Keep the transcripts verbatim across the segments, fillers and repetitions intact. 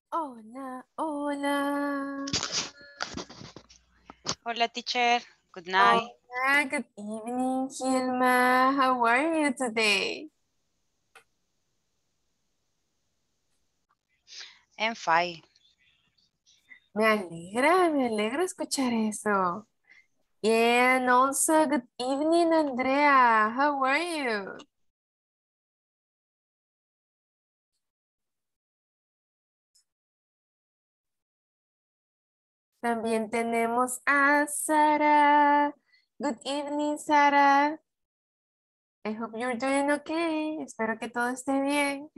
Hola, hola. Hola, teacher. Good night. Hola, good evening, Hilma. How are you today? I'm fine. Me alegra, me alegra escuchar eso. And also, good evening, Andrea. How are you? También tenemos a Sara. Good evening, Sara. I hope you're doing okay. Espero que todo esté bien.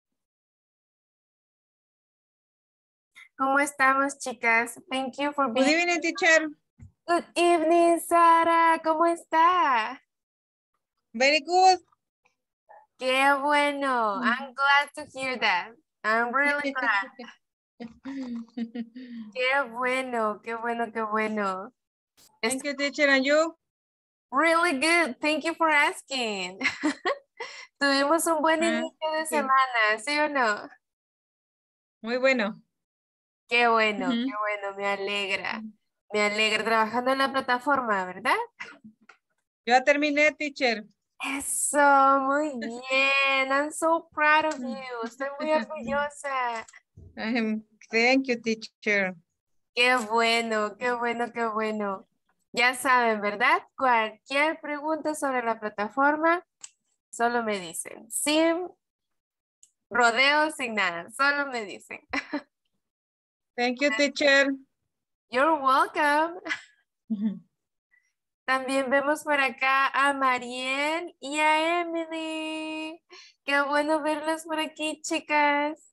¿Cómo estamos, chicas? Thank you for Good being. evening, teacher. Good evening, Sara. ¿Cómo está? Very good. Qué bueno. I'm glad to hear that. I'm really glad. Qué bueno, qué bueno, qué bueno. Thank you, teacher. And you? Really good. Thank you for asking. Tuvimos un buen Ah, inicio de okay. semana, ¿sí o no? Muy bueno. Qué bueno, qué Ujú. bueno, me alegra. Me alegra trabajando en la plataforma, ¿verdad? Ya terminé, teacher. Eso, muy bien. I'm so proud of you. Estoy muy orgullosa. Um, thank you, teacher. Qué bueno, qué bueno, qué bueno. Ya saben, ¿verdad? Cualquier pregunta sobre la plataforma, solo me dicen. Sin rodeos, sin nada, solo me dicen. Thank you, teacher. You're welcome. Ujú. También vemos por acá a Mariel y a Emily. Qué bueno verlas por aquí, chicas.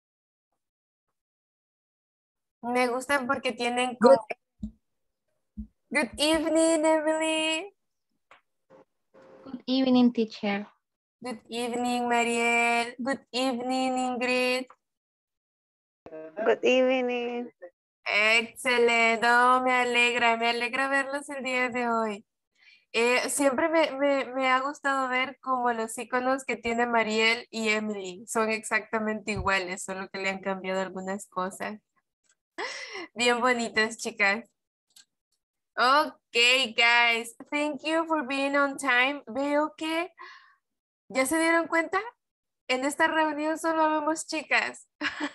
Me gustan porque tienen Good, como... Good evening, Emily. good evening, teacher. Good evening, Mariel. Good evening, Ingrid. Good evening. Excelente, oh, me alegra, me alegra verlos el día de hoy. Eh, siempre me, me- me ha gustado ver como los iconos que tiene Mariel y Emily son exactamente iguales, solo que le han cambiado algunas cosas. Bien bonitas, chicas. Ok, guys, thank you for being on time. Veo que ya se dieron cuenta, en esta reunión solo vemos chicas.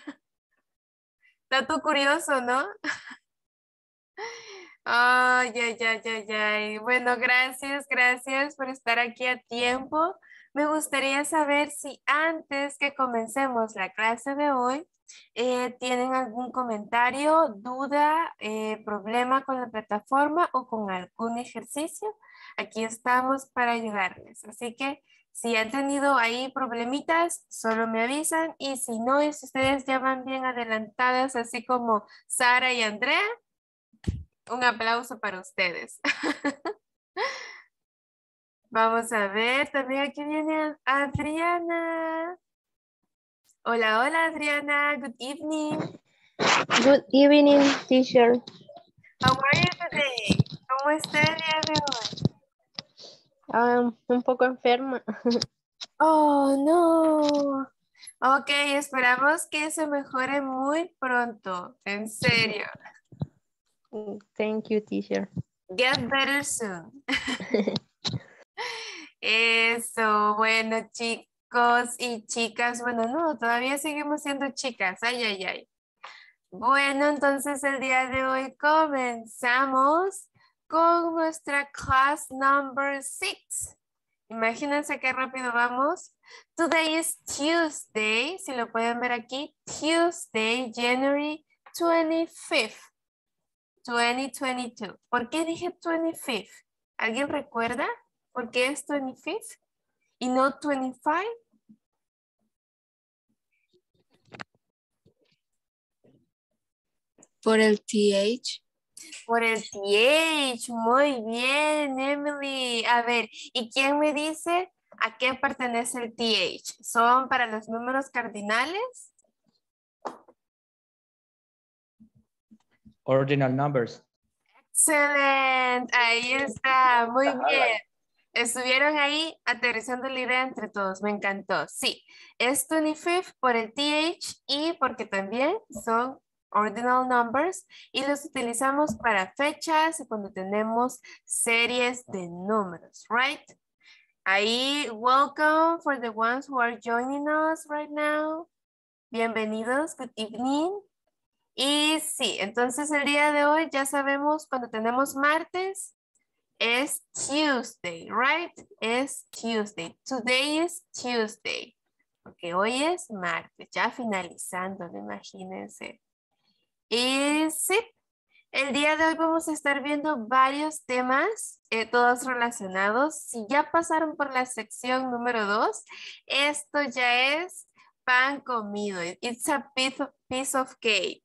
Dato curioso, ¿no? Ay, ay, ay, ay, ay. Bueno, gracias, gracias por estar aquí a tiempo. Me gustaría saber si antes que comencemos la clase de hoy, eh, tienen algún comentario, duda, eh, problema con la plataforma o con algún ejercicio. Aquí estamos para ayudarles. Así que si han tenido ahí problemitas, solo me avisan. Y si no, y si ustedes ya van bien adelantadas, así como Sara y Andrea, un aplauso para ustedes. Vamos a ver, también aquí viene Adriana. Hola, hola Adriana, good evening. Good evening, teacher. How are you today? ¿Cómo está el día de hoy? Um, un poco enferma. Oh, no. Ok, esperamos que se mejore muy pronto, en serio. Thank you, teacher. Get better soon. Eso, bueno, chicos y chicas, bueno, no, todavía seguimos siendo chicas, ay, ay, ay. Bueno, entonces el día de hoy comenzamos con nuestra class number six. Imagínense qué rápido vamos. Today is Tuesday, si lo pueden ver aquí, Tuesday, January twenty-fifth, twenty twenty-two. ¿Por qué dije twenty-fifth? ¿Alguien recuerda por qué es twenty-fifth y no twenty-five? Por el T H. Por el T H, muy bien, Emily. A ver, ¿y quién me dice a qué pertenece el T H? ¿Son para los números cardinales? Ordinal numbers. Excelente, ahí está, muy bien. Estuvieron ahí aterrizando la idea entre todos, me encantó. Sí, es veinticinco por el T H y porque también son ordinal numbers y los utilizamos para fechas y cuando tenemos series de números, right? Ahí, welcome for the ones who are joining us right now. Bienvenidos, good evening. Y sí, entonces el día de hoy ya sabemos cuando tenemos martes es Tuesday, right? Es Tuesday. Today is Tuesday. Porque hoy es martes, ya finalizando, imagínense. Y sí, el día de hoy vamos a estar viendo varios temas, eh, todos relacionados. Si ya pasaron por la sección número dos, esto ya es pan comido. It's a piece of, piece of cake.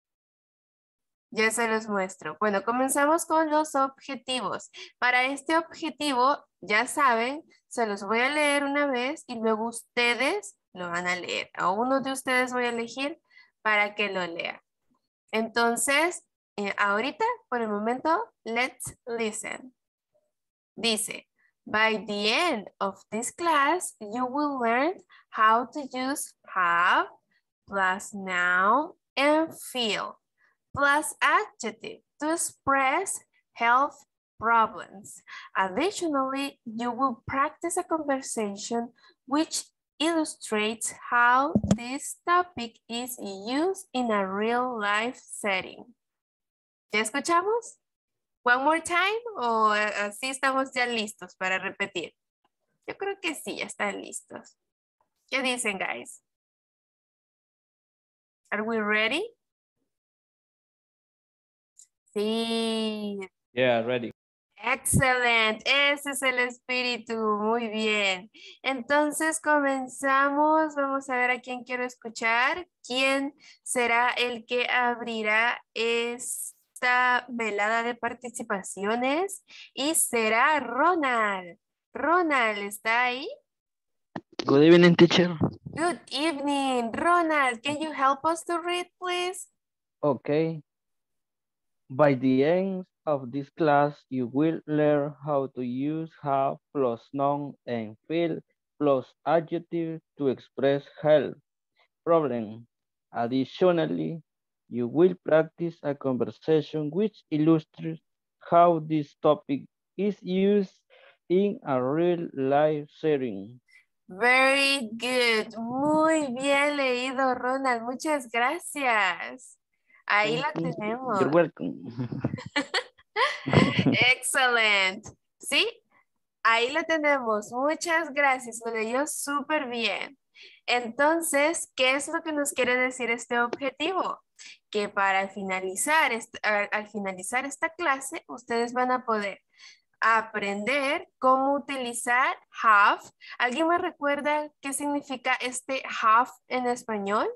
Ya se los muestro. Bueno, comenzamos con los objetivos. Para este objetivo, ya saben, se los voy a leer una vez y luego ustedes lo van a leer. A uno de ustedes voy a elegir para que lo lea. Entonces, eh, ahorita, por el momento, let's listen. Dice, by the end of this class, you will learn how to use have, plus noun, and feel, plus adjective to express health problems. Additionally, you will practice a conversation which illustrates how this topic is used in a real life setting. ¿Ya escuchamos? One more time o así estamos ya listos para repetir? Yo creo que sí, ya están listos. ¿Qué dicen, guys? Are we ready? Sí. Yeah, ready. Excelente, ese es el espíritu, muy bien. Entonces comenzamos, vamos a ver a quién quiero escuchar. ¿Quién será el que abrirá esta velada de participaciones? Y será Ronald. Ronald, ¿está ahí? Good evening, teacher. Good evening, Ronald. Can you help us to read, please? Okay. By the end of this class, you will learn how to use have plus noun and feel plus adjective to express health problem. Additionally, you will practice a conversation which illustrates how this topic is used in a real life setting. Very good. Muy bien leído, Ronald. Muchas gracias. Ahí la tenemos. You're welcome. Excelente. ¿Sí? Ahí la tenemos. Muchas gracias. Lo leyó súper bien. Entonces, ¿qué es lo que nos quiere decir este objetivo? Que para finalizar, est- al al finalizar esta clase, ustedes van a poder aprender cómo utilizar have. ¿Alguien me recuerda qué significa este have en español?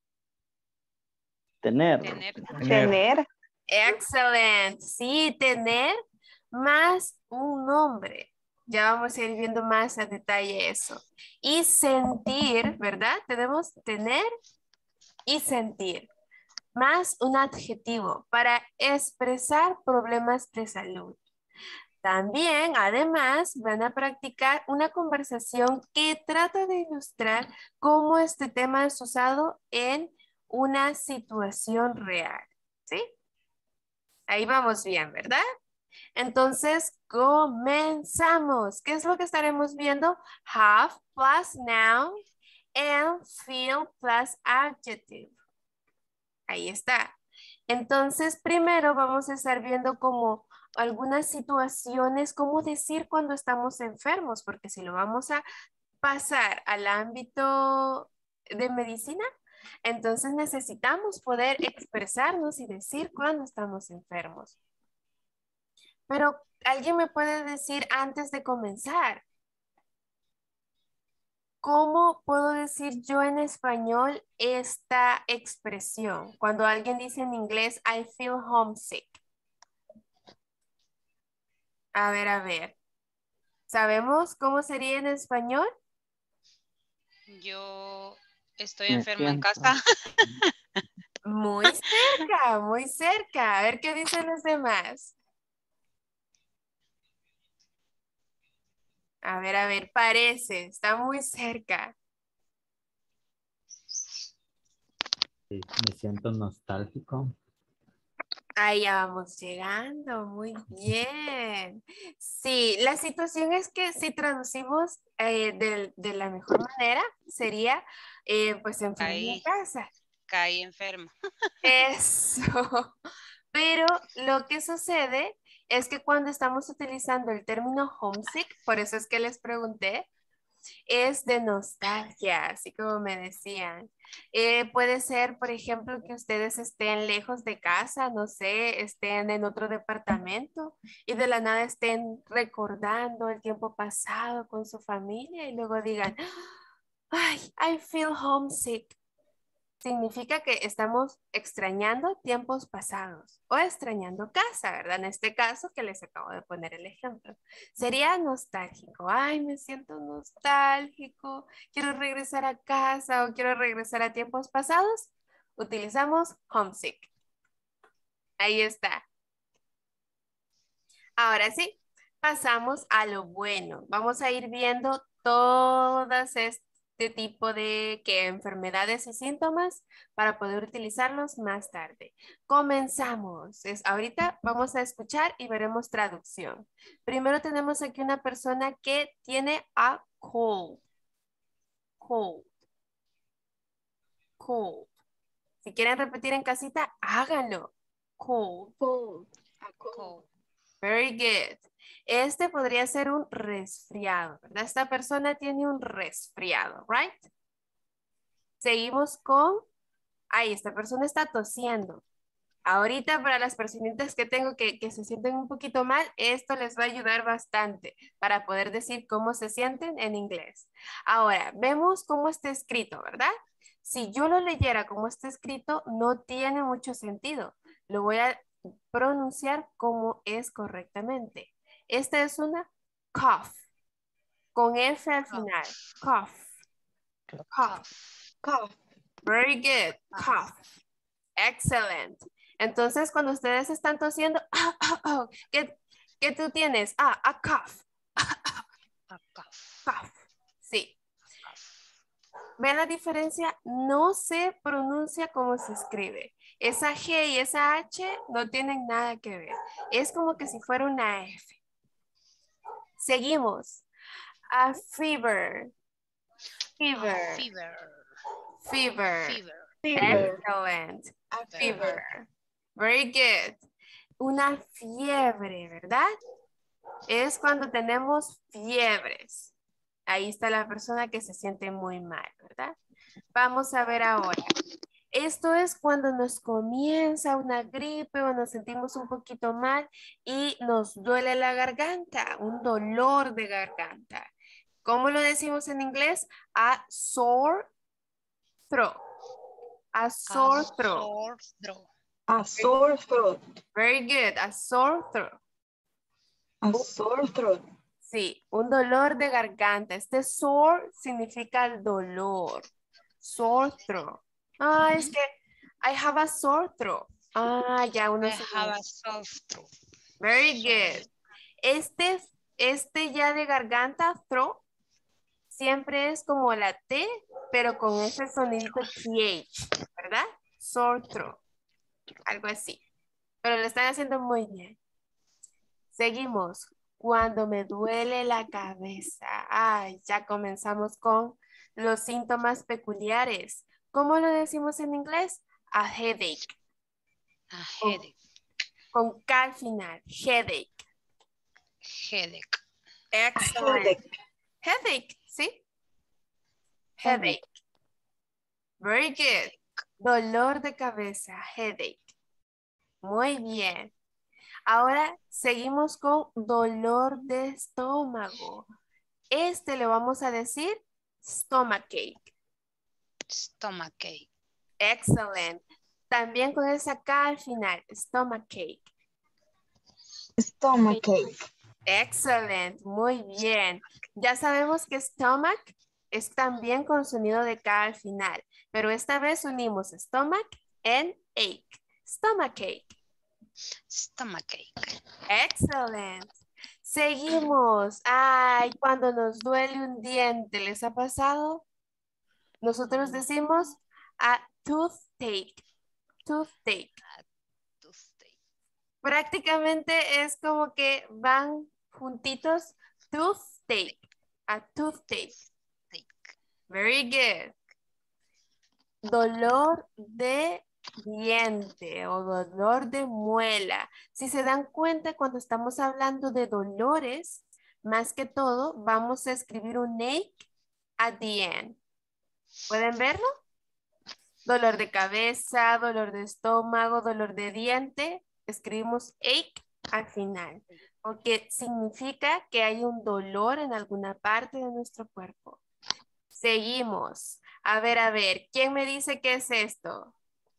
Tener. Tener. Tener. Excelente. Sí, tener más un nombre. Ya vamos a ir viendo más a detalle eso. Y sentir, ¿verdad? Tenemos tener y sentir. Más un adjetivo para expresar problemas de salud. También, además, van a practicar una conversación que trata de ilustrar cómo este tema es usado en una situación real. ¿Sí? Ahí vamos bien, ¿verdad? Entonces, comenzamos. ¿Qué es lo que estaremos viendo? Have plus noun and feel plus adjective. Ahí está. Entonces, primero vamos a estar viendo como algunas situaciones, cómo decir cuando estamos enfermos, porque si lo vamos a pasar al ámbito de medicina, entonces necesitamos poder expresarnos y decir cuando estamos enfermos. Pero alguien me puede decir antes de comenzar, ¿cómo puedo decir yo en español esta expresión? Cuando alguien dice en inglés, I feel homesick. A ver, a ver. ¿Sabemos cómo sería en español? Yo estoy Me enferma en siento. casa. Muy cerca, muy cerca. A ver qué dicen los demás. A ver, a ver, parece, está muy cerca. Sí, me siento nostálgico. Ahí ya vamos llegando, muy bien. Sí, la situación es que si traducimos eh, de, de la mejor manera, sería eh, pues enfermo en Caí, casa. caí enfermo. Eso. Pero lo que sucede es que cuando estamos utilizando el término homesick, por eso es que les pregunté, es de nostalgia, así como me decían. Eh, puede ser, por ejemplo, que ustedes estén lejos de casa, no sé, estén en otro departamento y de la nada estén recordando el tiempo pasado con su familia y luego digan, ay, I feel homesick. Significa que estamos extrañando tiempos pasados o extrañando casa, ¿verdad? En este caso que les acabo de poner el ejemplo. Sería nostálgico. Ay, me siento nostálgico. Quiero regresar a casa o quiero regresar a tiempos pasados. Utilizamos homesick. Ahí está. Ahora sí, pasamos a lo bueno. Vamos a ir viendo todas este tipo de que enfermedades y síntomas para poder utilizarlos más tarde. Comenzamos. Es, ahorita vamos a escuchar y veremos traducción. Primero tenemos aquí una persona que tiene a cold. Cold. Cold. Si quieren repetir en casita, háganlo. Cold. Cold. Co- Very good. Este podría ser un resfriado, ¿verdad? Esta persona tiene un resfriado, right? Seguimos con, ay, esta persona está tosiendo. Ahorita para las personitas que tengo que, que se sienten un poquito mal, esto les va a ayudar bastante para poder decir cómo se sienten en inglés. Ahora, vemos cómo está escrito, ¿verdad? Si yo lo leyera como está escrito, no tiene mucho sentido. Lo voy a pronunciar como es correctamente. Esta es una cough, con F al final. Cough. Cough. Cough. Very good. Cough. Excellent. Entonces, cuando ustedes están tosiendo, ¿qué, qué tú tienes? Ah, a cough. Acá. Cough. Sí. ¿Ven la diferencia? No se pronuncia como se escribe. Esa G y esa H no tienen nada que ver. Es como que si fuera una F. Seguimos. A fever. Fever. Fever. Fever. Fever. Excellent. A fever. Very good. Una fiebre, ¿verdad? Es cuando tenemos fiebres. Ahí está la persona que se siente muy mal, ¿verdad? Vamos a ver ahora. Esto es cuando nos comienza una gripe o nos sentimos un poquito mal y nos duele la garganta, un dolor de garganta. ¿Cómo lo decimos en inglés? A sore throat. A sore throat. Sore throat. A sore throat. Very good. A sore throat. A sore throat. Sí, un dolor de garganta. Este sore significa el dolor. Sore throat. Ah, es que I have a sore throat. Ah, ya uno I se have a sore throat. Very good. Este, este ya de garganta, throat, siempre es como la T, pero con ese sonidito T H, ¿verdad? Sore throat. Algo así. Pero lo están haciendo muy bien. Seguimos. Cuando me duele la cabeza. Ay, ya comenzamos con los síntomas peculiares. ¿Cómo lo decimos en inglés? A headache. A headache. Con K al final. Headache. Headache. Excellent. Headache, ¿sí? Headache. Very good. Dolor de cabeza. Headache. Muy bien. Ahora seguimos con dolor de estómago. Este le vamos a decir stomachache. Stomachache. Excellent. También con esa K al final, stomachache. Stomachache. Excellent. Muy bien. Ya sabemos que stomach es también con sonido de K al final, pero esta vez unimos stomach and ache. Stomachache. Stomachache. Excellent. Seguimos. Ay, cuando nos duele un diente, ¿les ha pasado? Nosotros decimos a toothache. Toothache. Tuesday. Prácticamente es como que van juntitos. Toothache. A toothache. Take. Very good. Dolor de diente o dolor de muela. Si se dan cuenta, cuando estamos hablando de dolores, más que todo, vamos a escribir un ache at the end. ¿Pueden verlo? Dolor de cabeza, dolor de estómago, dolor de diente. Escribimos ache al final, porque significa que hay un dolor en alguna parte de nuestro cuerpo. Seguimos. A ver, a ver, ¿quién me dice qué es esto?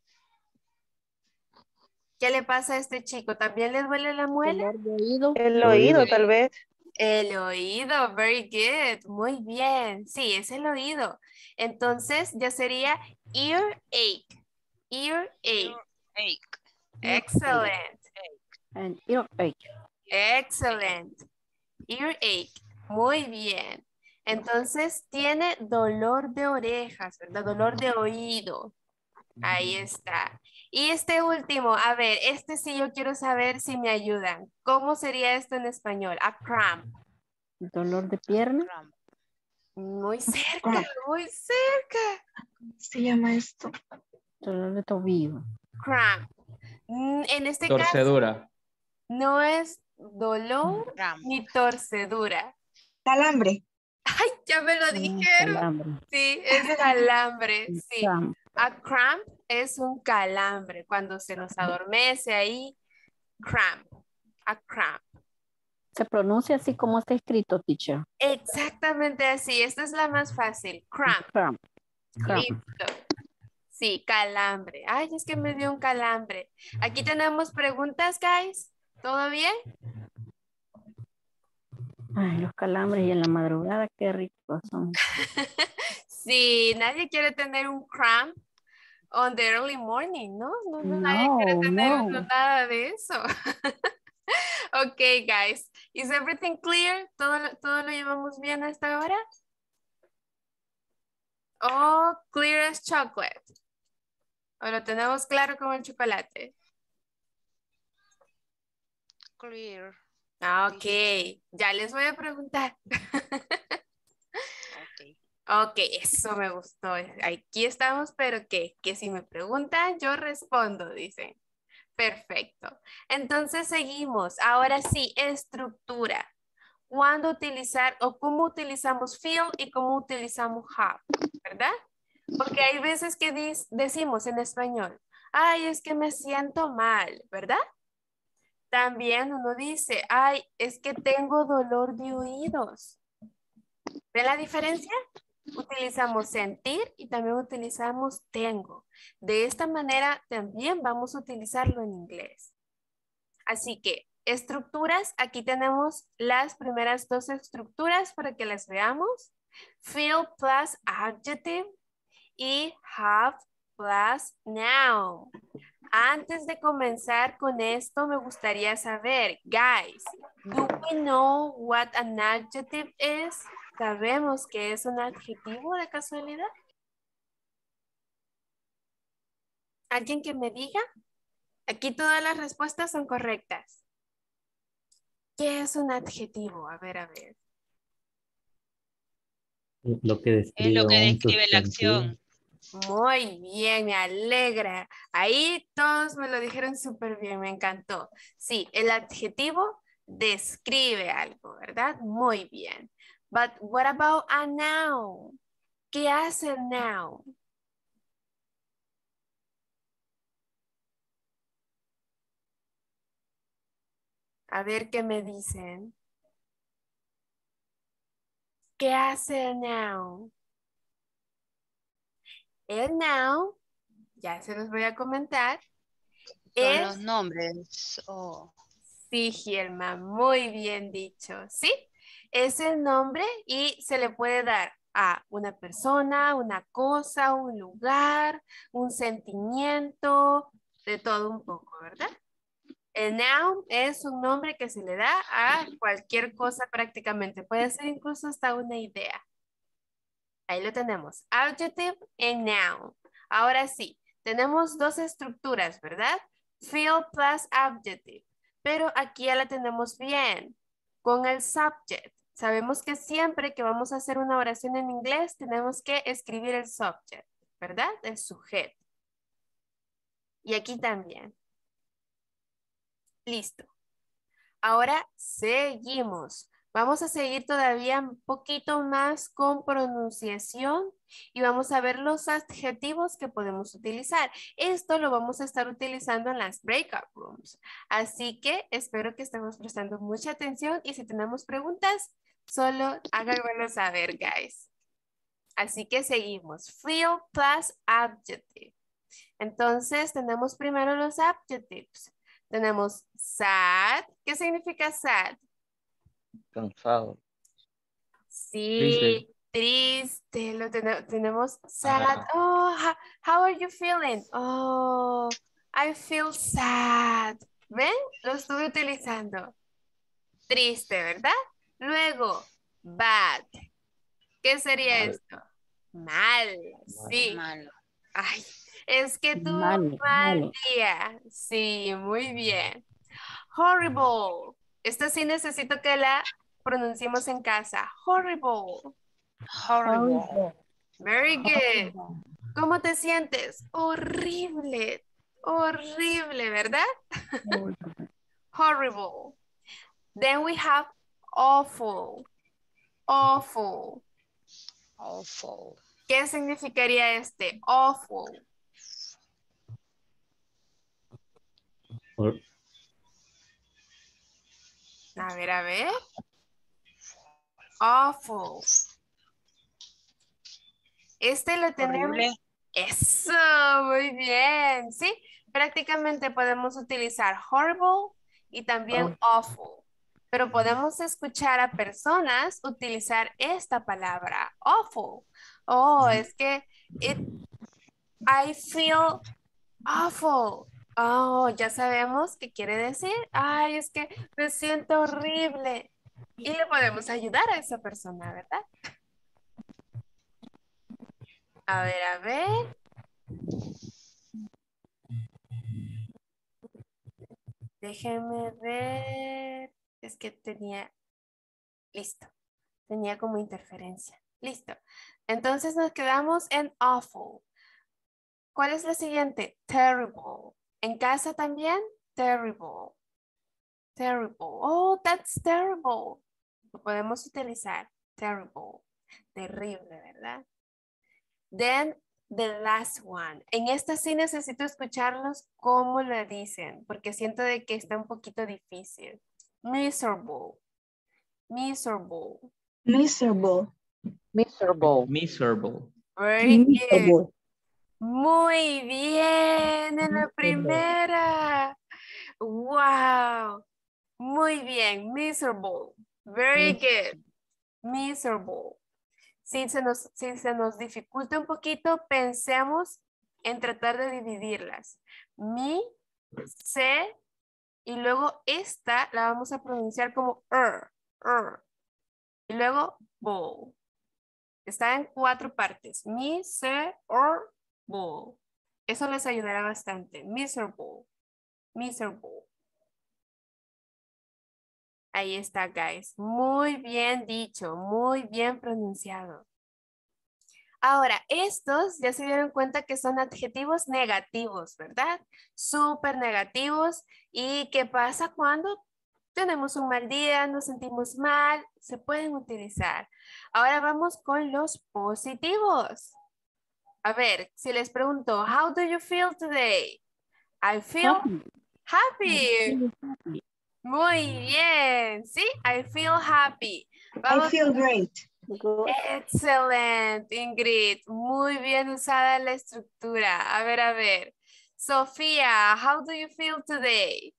¿Qué le pasa a este chico? ¿También le duele la muela? Dolor de oído. El El oído. oído, tal vez. El oído, very good, muy bien. Sí, es el oído. Entonces ya sería earache, earache. Ache. Excellent, And earache. excellent. Earache, muy bien. Entonces tiene dolor de orejas, ¿verdad? Dolor de oído. Ahí está. Y este último, a ver, este sí yo quiero saber si me ayudan. ¿Cómo sería esto en español? A cramp. Dolor de pierna. Cramp. Muy cerca, muy cerca. ¿Cómo se llama esto? Dolor de tobillo. Cramp. Mm, En este caso Torcedura. no es dolor Cramp. ni torcedura. Calambre. Ay, ya me lo Ah, dijeron. calambre. Sí, es calambre. Sí. Cramp. A cramp es un calambre cuando se nos adormece ahí. Cramp. A cramp. Se pronuncia así como está escrito, teacher. Exactamente así. Esta es la más fácil. Cramp. Cramp. Cramp. Listo. Sí, calambre. Ay, es que me dio un calambre. Aquí tenemos preguntas, guys. ¿Todo bien? Ay, los calambres y en la madrugada, qué ricos son. Sí, nadie quiere tener un cramp on the early morning, ¿no? No, no, nadie quiere No, tener no. uno, nada de eso. Ok, guys. Is everything clear? ¿Todo, lo- todo lo llevamos bien hasta ahora? Oh, clear as chocolate. ¿O lo tenemos claro como el chocolate? Clear. Ah, ok, ya les voy a preguntar. Ok. Ok, eso me gustó. Aquí estamos, pero ¿qué? Que si me preguntan, yo respondo, dicen. Perfecto. Entonces seguimos. Ahora sí, estructura. ¿Cuándo utilizar o cómo utilizamos feel y cómo utilizamos have? ¿Verdad? Porque hay veces que dis- decimos en español, ay, es que me siento mal, ¿verdad? También uno dice, ay, es que tengo dolor de oídos. ¿Ven la diferencia? Utilizamos sentir y también utilizamos tengo. De esta manera también vamos a utilizarlo en inglés. Así que estructuras, aquí tenemos las primeras dos estructuras para que las veamos. Feel plus adjective y have plus noun. Antes de comenzar con esto, me gustaría saber, guys, do we know what an adjective is? ¿Sabemos que es un adjetivo de casualidad? ¿Alguien que me diga? Aquí todas las respuestas son correctas. ¿Qué es un adjetivo? A ver, a ver. Lo que Es describe lo que un describe la sustantivo. acción. Muy bien, me alegra. Ahí todos me lo dijeron súper bien, me encantó. Sí, el adjetivo describe algo, ¿verdad? Muy bien. But what about a noun? ¿Qué hace el noun? A ver qué me dicen. ¿Qué hace el noun? El noun, ya se los voy a comentar, Son es... los nombres. Oh. Sí, Gilma, muy bien dicho. Sí, es el nombre y se le puede dar a una persona, una cosa, un lugar, un sentimiento, de todo un poco, ¿verdad? El noun es un nombre que se le da a cualquier cosa prácticamente. Puede ser incluso hasta una idea. Ahí lo tenemos. Adjective and noun. Ahora sí, tenemos dos estructuras, ¿verdad? Feel plus adjective. Pero aquí ya la tenemos bien. Con el subject. Sabemos que siempre que vamos a hacer una oración en inglés, tenemos que escribir el subject, ¿verdad? El sujeto. Y aquí también. Listo. Ahora seguimos. Vamos a seguir todavía un poquito más con pronunciación y vamos a ver los adjetivos que podemos utilizar. Esto lo vamos a estar utilizando en las breakout rooms. Así que espero que estemos prestando mucha atención y si tenemos preguntas, solo háganmelo saber, guys. Así que seguimos. Feel plus adjective. Entonces tenemos primero los adjectives. Tenemos sad. ¿Qué significa sad? Cansado. Sí, Triste. triste. Lo ten- tenemos sad. Ajá. Oh, how, how are you feeling? Oh, I feel sad. ¿Ven? Lo estuve utilizando. Triste, ¿verdad? Luego, bad. ¿Qué sería Mal. esto? Mal. Sí. Malo. Ay, es que tuvo Malo, un mal malo. día. Sí, muy bien. Horrible. Esta sí necesito que la pronunciemos en casa. Horrible. Horrible. Very good. ¿Cómo te sientes? Horrible. Horrible, ¿verdad? Horrible. Then we have awful. Awful. Awful. ¿Qué significaría este? Awful. Hor- A ver, a ver. Awful. Este lo tenemos. Horrible. Eso, muy bien. Sí, prácticamente podemos utilizar horrible y también awful. Pero podemos escuchar a personas utilizar esta palabra, awful. Oh, es que it, I feel awful. Oh, ya sabemos qué quiere decir. Ay, es que me siento horrible. Y le podemos ayudar a esa persona, ¿verdad? A ver, a ver. Déjenme ver. Es que tenía... Listo. Tenía como interferencia. Listo. Entonces nos quedamos en awful. ¿Cuál es la siguiente? Terrible. ¿En casa también? Terrible. Terrible. Oh, that's terrible. Lo podemos utilizar. Terrible. Terrible, ¿verdad? Then the last one. En esta sí necesito escucharlos cómo lo dicen, porque siento de que está un poquito difícil. Miserable. Miserable. Miserable. Miserable. Miserable. Very good. Miserable. Muy bien en la primera. Wow. Muy bien. Miserable. Very good. Miserable. Si se nos, si se nos dificulta un poquito, pensemos en tratar de dividirlas. Mi, se, y luego esta la vamos a pronunciar como er, er. Y luego bowl. Está en cuatro partes. Mi, se, er, bowl. Eso les ayudará bastante. Miserable. Miserable. Ahí está, guys. Muy bien dicho, muy bien pronunciado. Ahora, estos ya se dieron cuenta que son adjetivos negativos, ¿verdad? Súper negativos. ¿Y qué pasa cuando tenemos un mal día, nos sentimos mal? Se pueden utilizar. Ahora vamos con los positivos. A ver, si les pregunto, how do you feel today? I feel happy. Muy bien, ¿sí? I feel happy. Vamos. I feel great. Excelente, Ingrid. Muy bien usada la estructura. A ver, a ver. Sofía, how do you feel today?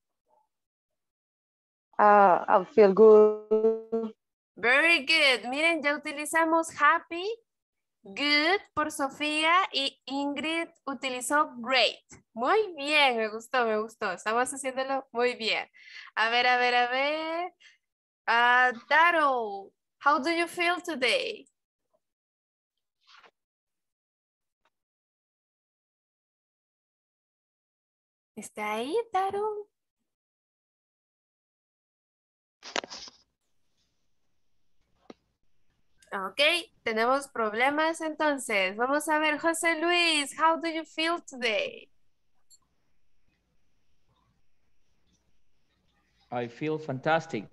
Uh, I feel good. Very good. Miren, ya utilizamos happy Good por Sofía y Ingrid utilizó great. Muy bien, me gustó, me gustó. Estamos haciéndolo muy bien. A ver, a ver, a ver. Uh, Daro, how do you feel today? ¿Está ahí, Daro? Ok, tenemos problemas entonces. Vamos a ver, José Luis, how do you feel today? I feel fantastic.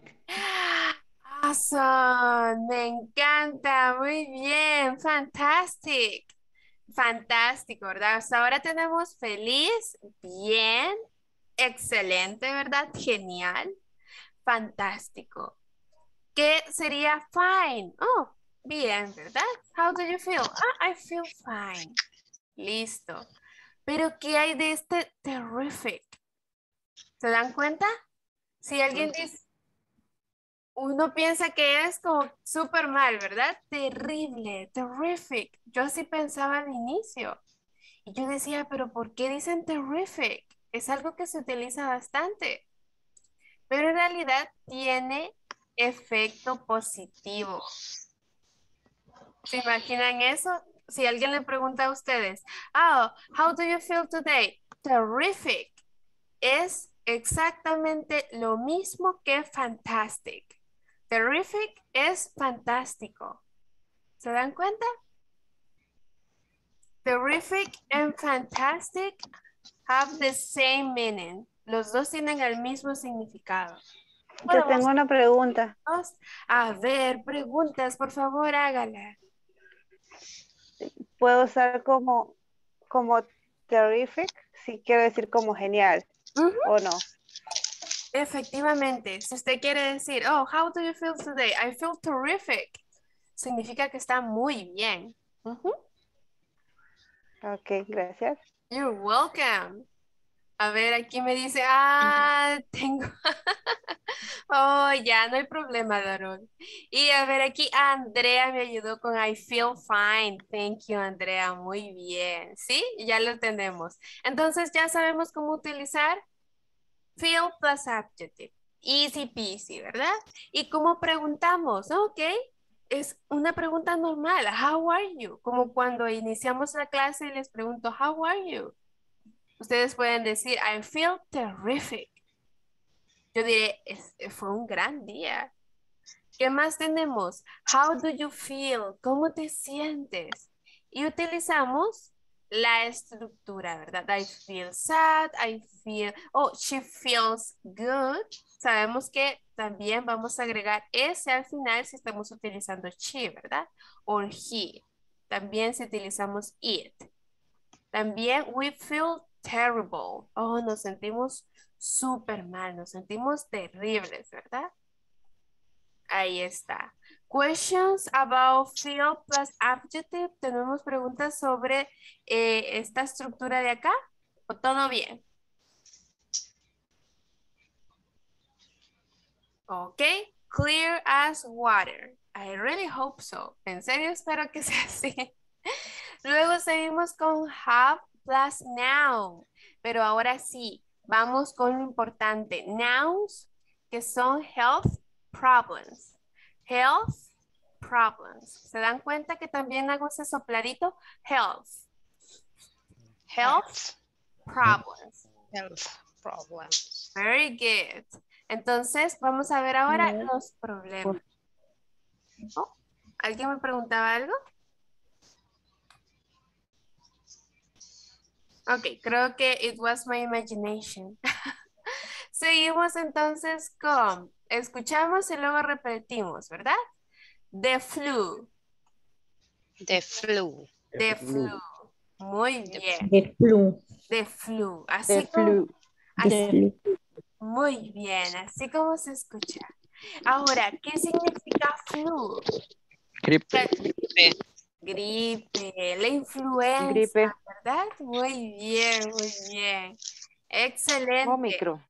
Awesome, me encanta, muy bien, fantastic. Fantástico, ¿verdad? Hasta ahora tenemos feliz, bien, excelente, ¿verdad? Genial, fantástico. ¿Qué sería fine? Oh, bien, ¿verdad? How do you feel? Ah, I feel fine. Listo. Pero ¿qué hay de este terrific? ¿Se dan cuenta? Si alguien dice, uno piensa que es como súper mal, ¿verdad? Terrible, terrific. Yo así pensaba al inicio. Y yo decía, pero ¿por qué dicen terrific? Es algo que se utiliza bastante. Pero en realidad tiene efecto positivo. ¿Se imaginan eso? Si alguien le pregunta a ustedes, oh, how do you feel today? Terrific. Es exactamente lo mismo que fantastic. Terrific es fantástico. ¿Se dan cuenta? Terrific and fantastic have the same meaning. Los dos tienen el mismo significado. Yo tengo una pregunta. Vamos a ver, preguntas, por favor, hágala. ¿Puedo usar como, como terrific? Si quiero decir como genial, Uh-huh. ¿o no? Efectivamente, si usted quiere decir, oh, how do you feel today? I feel terrific. Significa que está muy bien. Uh-huh. Ok, gracias. You're welcome. A ver, aquí me dice, ah, tengo. Oh, ya, no hay problema, Darol. Y a ver, aquí Andrea me ayudó con I feel fine. Thank you, Andrea. Muy bien. ¿Sí? Ya lo tenemos. Entonces ya sabemos cómo utilizar feel plus adjective. Easy peasy, ¿verdad? Y cómo preguntamos, ok. Es una pregunta normal. How are you? Como cuando iniciamos la clase y les pregunto, how are you? Ustedes pueden decir, I feel terrific. Yo diré, es, fue un gran día. ¿Qué más tenemos? How do you feel? ¿Cómo te sientes? Y utilizamos la estructura, ¿verdad? I feel sad, I feel, oh, she feels good. Sabemos que también vamos a agregar ese al final si estamos utilizando she, ¿verdad? O he. También si utilizamos it. También we feel terrible. Oh, nos sentimos súper mal, nos sentimos terribles, ¿verdad? Ahí está. Questions about feel plus adjective. ¿Tenemos preguntas sobre eh, esta estructura de acá? ¿O todo bien? Ok. Clear as water. I really hope so. En serio espero que sea así. Luego seguimos con have plus noun. Pero ahora sí, vamos con lo importante. Nouns que son health problems. Health problems. ¿Se dan cuenta que también hago ese sopladito? Health. Health problems. Health problems. Very good. Entonces, vamos a ver ahora los problemas. Oh, ¿alguien me preguntaba algo? Ok, creo que it was my imagination. Seguimos entonces con, escuchamos y luego repetimos, ¿verdad? The flu. The flu. The flu. Muy bien. The flu. The flu. Así The como, flu. así- muy bien, así como se escucha. Ahora, ¿qué significa flu? Gripe. Gripe, la influenza, Gripe. ¿verdad? Muy bien, muy bien. Excelente. Omicron.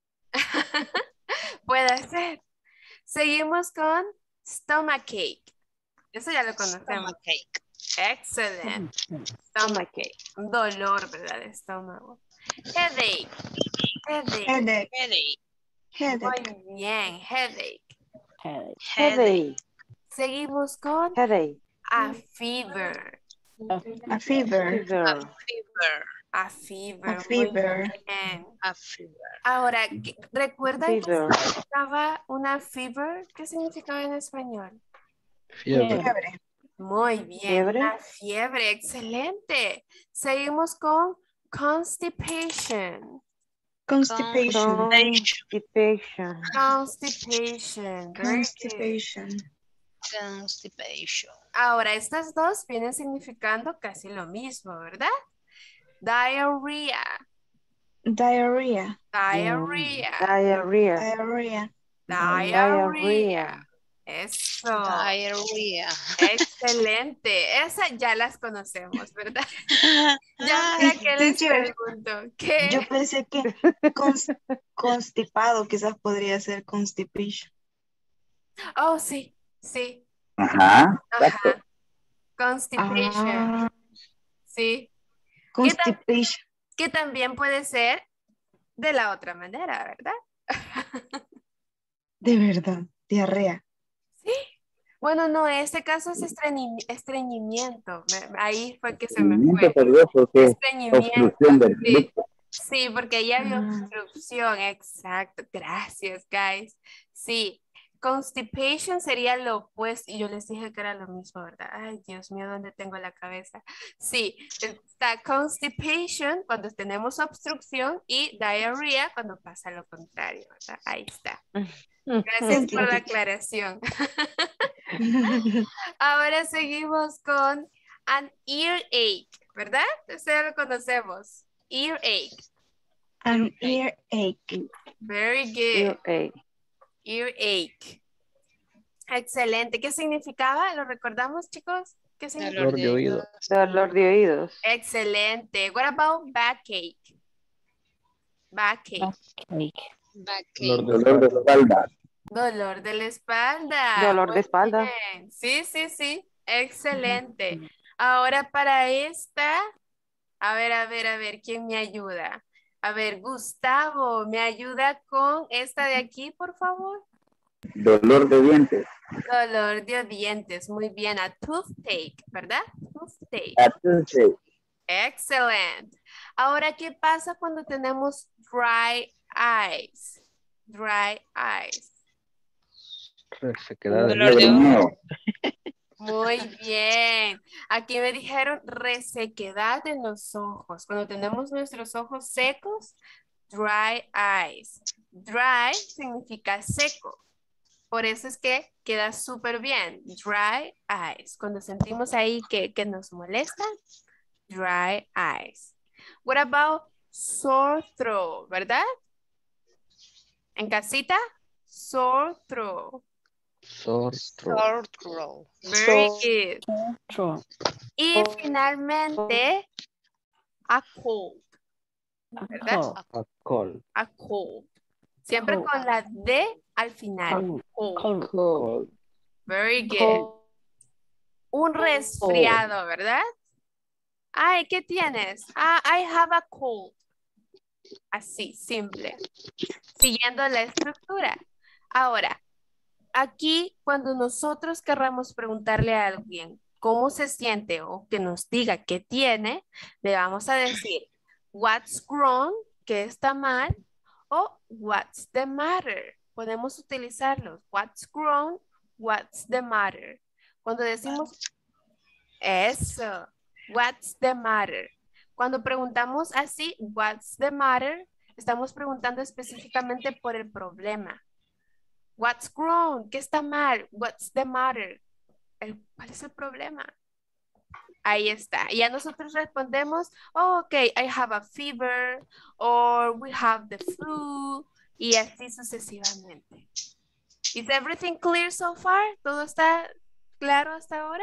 Puede ser. Seguimos con stomachache. Eso ya lo conocemos. Stomachache. Excellent. Stomachache. Dolor, ¿verdad? De estómago. Headache. Headache. Headache. Headache. Headache. Muy bien, headache. Headache. Headache. Seguimos con Headache. a fever. A fever. Fever. Fever. A fever. A Muy fever. bien. A fever. Ahora, ¿qué- ¿recuerdan qué Fever. significaba una fever? ¿Qué significaba en español? Fiebre. Fiebre. Muy bien, Fiebre. una fiebre, excelente. Seguimos con constipation. Constipation. Constipation. Constipation, very good. Constipation. Constipation. Ahora, estas dos vienen significando casi lo mismo, ¿verdad? Diarrhea, Diarrhea. diarrhea, Diarrhea. Diarrhea. diarrhea. Diarrhea. Eso, Diarrhea. excelente. Esas ya las conocemos, ¿verdad? Ya para Ay, qué les teacher, pregunto. ¿Qué? yo pensé que cons- constipado quizás podría ser constipation. Oh, sí, sí. Ajá. Ajá. Constipation, Ah, sí. ¿Qué, ta- constipation. que también puede ser de la otra manera, ¿verdad? De verdad. Diarrea. Sí. Bueno, no, en este caso es estreñi- estreñimiento. Me- ahí fue que se me fue. Perdió porque Estreñimiento. obstrucción del Sí, ducto. sí, porque ahí había Ah. obstrucción, exacto. Gracias, guys. Sí, constipation sería lo opuesto. Y yo les dije que era lo mismo, ¿verdad? Ay, Dios mío, ¿dónde tengo la cabeza? Sí, está constipation cuando tenemos obstrucción y diarrhea cuando pasa lo contrario, ¿verdad? Ahí está. Gracias Thank you, por la teacher. aclaración. Ahora seguimos con an earache, ¿verdad? Eso ya lo conocemos. Earache. An earache. Very good. Earache. Earache. Excelente. ¿Qué significaba? ¿Lo recordamos, chicos? ¿Qué significa? Dolor de oído. Dolor de oídos. Excelente. What about backache? Backache. Cake. Backache. Dolor de espalda. Dolor de la espalda. Dolor Muy de espalda. bien. Sí, sí, sí. Excelente. Ahora para esta, a ver, a ver, a ver, ¿quién me ayuda? A ver, Gustavo, ¿me ayuda con esta de aquí, por favor? Dolor de dientes. Dolor de dientes. Muy bien. A toothache, ¿verdad? Toothache. Atunce. Excellent. Ahora, ¿qué pasa cuando tenemos dry eyes? Dry eyes. Resequedad de Dolor de Estreñido. ojo. Muy bien. Aquí me dijeron resequedad en los ojos. Cuando tenemos nuestros ojos secos, dry eyes. Dry significa seco. Por eso es que queda súper bien. Dry eyes. Cuando sentimos ahí que, que nos molesta, dry eyes. What about sore throat, ¿verdad? En casita, sore throat. Sore throat. Sore throat. Very So- good. True. Y Oh. finalmente, a cold, ¿verdad? Cold. A cold. A cold. Siempre Cold. con la D al final. Cold. Cold. Cold. Cold. Very good. Cold. Un resfriado, ¿verdad? Ay, ¿qué tienes? Ah, I have a cold. Así, simple. Siguiendo la estructura. Ahora, aquí cuando nosotros querramos preguntarle a alguien cómo se siente o que nos diga qué tiene, le vamos a decir what's wrong, qué está mal, o what's the matter. Podemos utilizarlos. What's wrong, what's the matter. Cuando decimos eso, what's the matter. Cuando preguntamos así, what's the matter, estamos preguntando específicamente por el problema. What's wrong? ¿Qué está mal? What's the matter? El- ¿Cuál es el problema? Ahí está. Y ya nosotros respondemos, oh, ok, I have a fever, or we have the flu, y así sucesivamente. Is everything clear so far? ¿Todo está claro hasta ahora?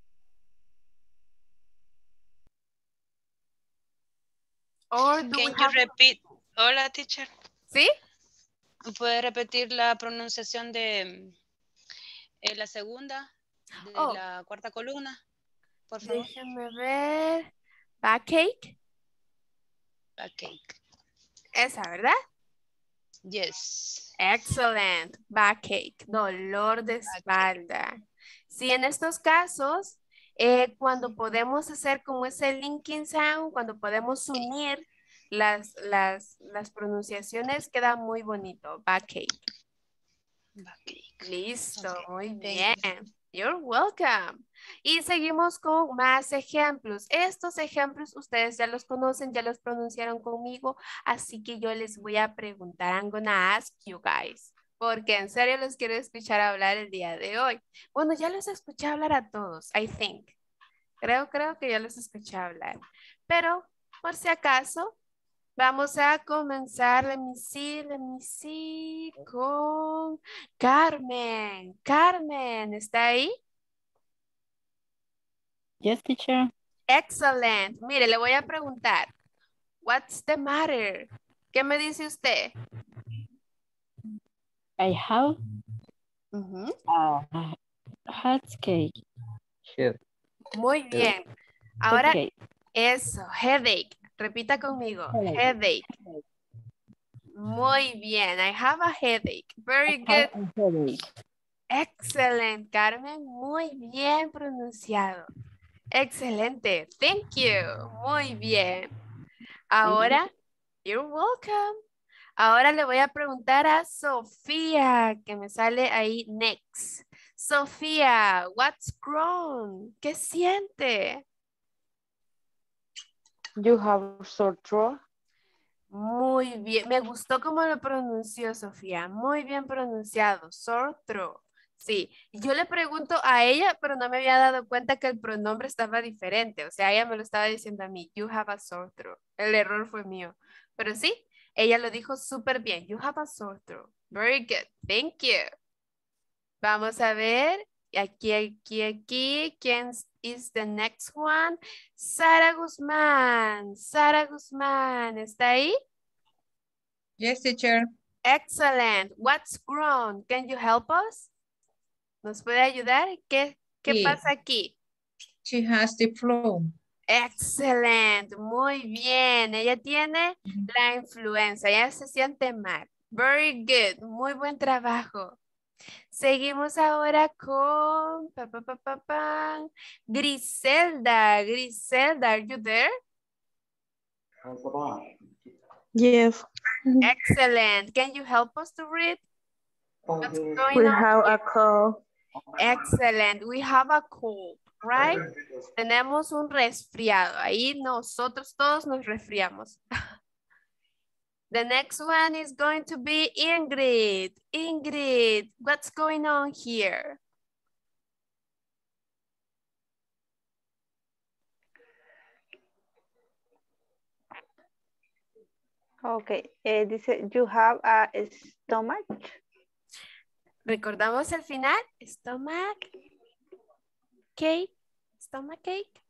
Or do we Can you have... repeat? Hola, teacher. ¿Sí? ¿Puede repetir la pronunciación de eh, la segunda, de Oh. la cuarta columna? por favor. Déjenme ver. Backache. Backache. Esa, ¿verdad? Yes. Excellent. Backache. Dolor de espalda. Sí, en estos casos, eh, cuando podemos hacer como ese linking sound, cuando podemos unir las, las, las pronunciaciones, queda muy bonito. Backache. Backache. Listo, Ok, muy thank bien. you. You're welcome. Y seguimos con más ejemplos. Estos ejemplos ustedes ya los conocen, ya los pronunciaron conmigo, así que yo les voy a preguntar. I'm gonna ask you guys, porque en serio los quiero escuchar hablar el día de hoy. Bueno, ya los escuché hablar a todos, I think. Creo, creo que ya los escuché hablar. Pero, por si acaso, vamos a comenzar, let me see, let me see, con Carmen. Carmen, ¿está ahí? Yes, teacher. Excellent. Mire, le voy a preguntar. What's the matter? ¿Qué me dice usted? I have Ujú. a hot cake. Head. Muy bien. Ahora, Headache. eso, headache. Repita conmigo. Headache. Headache. Muy bien. I have a headache. Very I good. have a headache. Excellent, Carmen. Muy bien pronunciado. Excelente. Thank you. Muy bien. Ahora, you're welcome. Ahora le voy a preguntar a Sofía, que me sale ahí next. Sofía, what's wrong? ¿Qué siente? You have sore throat. Muy bien. Me gustó cómo lo pronunció Sofía. Muy bien pronunciado. Sore throat. Sí. Yo le pregunto a ella, pero no me había dado cuenta que el pronombre estaba diferente. O sea, ella me lo estaba diciendo a mí. You have a sore throat. El error fue mío. Pero sí, ella lo dijo súper bien. You have a sore throat. Very good. Thank you. Vamos a ver. Aquí, aquí, aquí. ¿Quién is the next one? Sara Guzmán. Sara Guzmán. ¿Está ahí? Yes, teacher. Excellent. What's wrong? Can you help us? ¿Nos puede ayudar? ¿Qué, qué Sí. pasa aquí? She has the flu. Excelente, muy bien. Ella tiene la influenza, ella se siente mal. Very good, muy buen trabajo. Seguimos ahora con pa, pa, pa, pa, pa. Griselda. Griselda, are you there? Yes. Excellent. Can you help us to read? What's going We on? have a call. Excellent. We have a cold, right? Tenemos un resfriado. Ahí nosotros todos nos resfriamos. The next one is going to be Ingrid. Ingrid, what's going on here? Okay. Eh, dice, you have a stomach. Recordamos el final. Stomach cake. Stomach cake.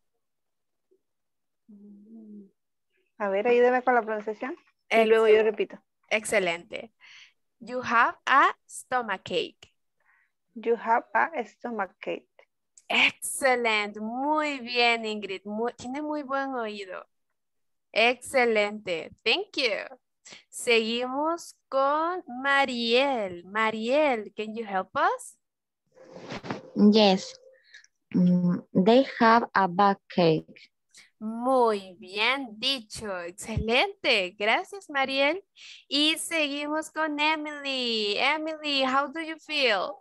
A ver, ayúdeme con la pronunciación. Y Excel- luego yo repito. Excelente. You have a stomach ache. You have a stomachache. Excelente. Muy bien, Ingrid. Muy- tiene muy buen oído. Excelente. Thank you. Seguimos con Mariel. Mariel, can you help us? Yes. Mm, they have a backache. Muy bien dicho. Excelente. Gracias, Mariel. Y seguimos con Emily. Emily, how do you feel?